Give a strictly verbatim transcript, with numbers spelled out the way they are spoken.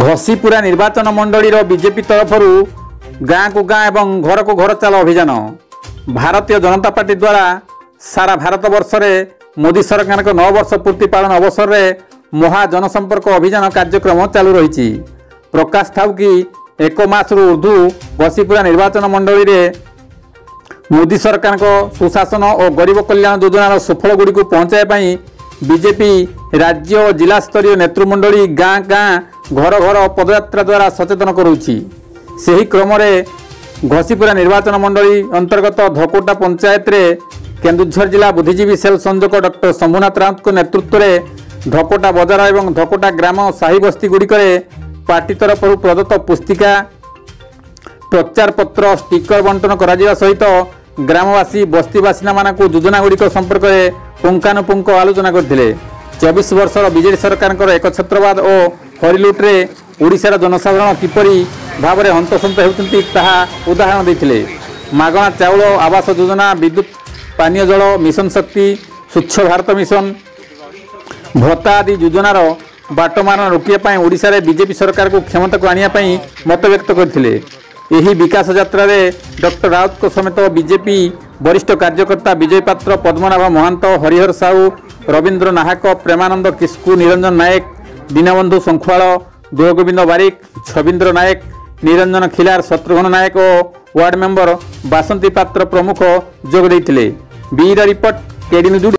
घसीपुरा निर्वाचन मंडलीर बीजेपी तरफ गाँ को गाँ एवं घर को घर चाल अभियान भारतीय जनता पार्टी द्वारा सारा भारत वर्ष में मोदी सरकार का नौ वर्ष पूर्ति पालन अवसर में महा जनसंपर्क अभियान कार्यक्रम चालू रही। प्रकाश थाउ कि एक मास रु ऊर्धु घसीपुरा निर्वाचन मंडली रे मोदी सरकार को सुशासन और गरीब कल्याण योजनार सुफल गुड़ी को पहुँचाई बीजेपी राज्य और जिला स्तरीय नेतृमंडली गाँ गाँ घर घर पदयात्रा द्वारा सचेतन करुच्ची। सही क्रम घसीपुरा निर्वाचन मंडली अंतर्गत धकोटा पंचायत रे केन्दुझर जिला बुद्धिजीवी सेल संयोजक डॉक्टर शंभुनाथ राउत नेतृत्व में धकोटा बजार और धकोटा ग्राम साही बस्ती गुड़िक पार्टी तरफ प्रदत्त पुस्तिका प्रचार पत्र स्टिकर बंटन करा सहित ग्रामवासी बस्तीवासिना मानक योजना गुड़िक संपर्क में पुंखानुपुंख आलोचना करते। चौबीस वर्षर बीजेडी सरकार एक छत्रवाद और हरिलुट्रे ओडिशार जनसाधारण किपरि भाव में हंतसंत होती उदाहरण देते। मागणा चाउल आवास योजना विद्युत पानीय जल मिशन शक्ति स्वच्छ भारत मिशन भत्ता आदि योजनार बाटमारण रोकने ओडिशा रे बीजेपी सरकार को क्षमता को आने मत व्यक्त करते। यही विकास यात्रा रे डॉक्टर राउत को समेत बीजेपी वरिष्ठ कार्यकर्ता विजय पात्र पद्मनाभ महांत हरिहर साहू रवींद्र नाहक प्रेमानंद किस्कु निरंजन नायक दीनबंधु संखुआल दुर्गोविंद बारिक छविंद्र नायक निरंजन खिलार शत्रुघ्न नायक और वार्ड मेंबर बासंती पात्र प्रमुख जोग देते। बीर रिपोर्ट केडी न्यूज।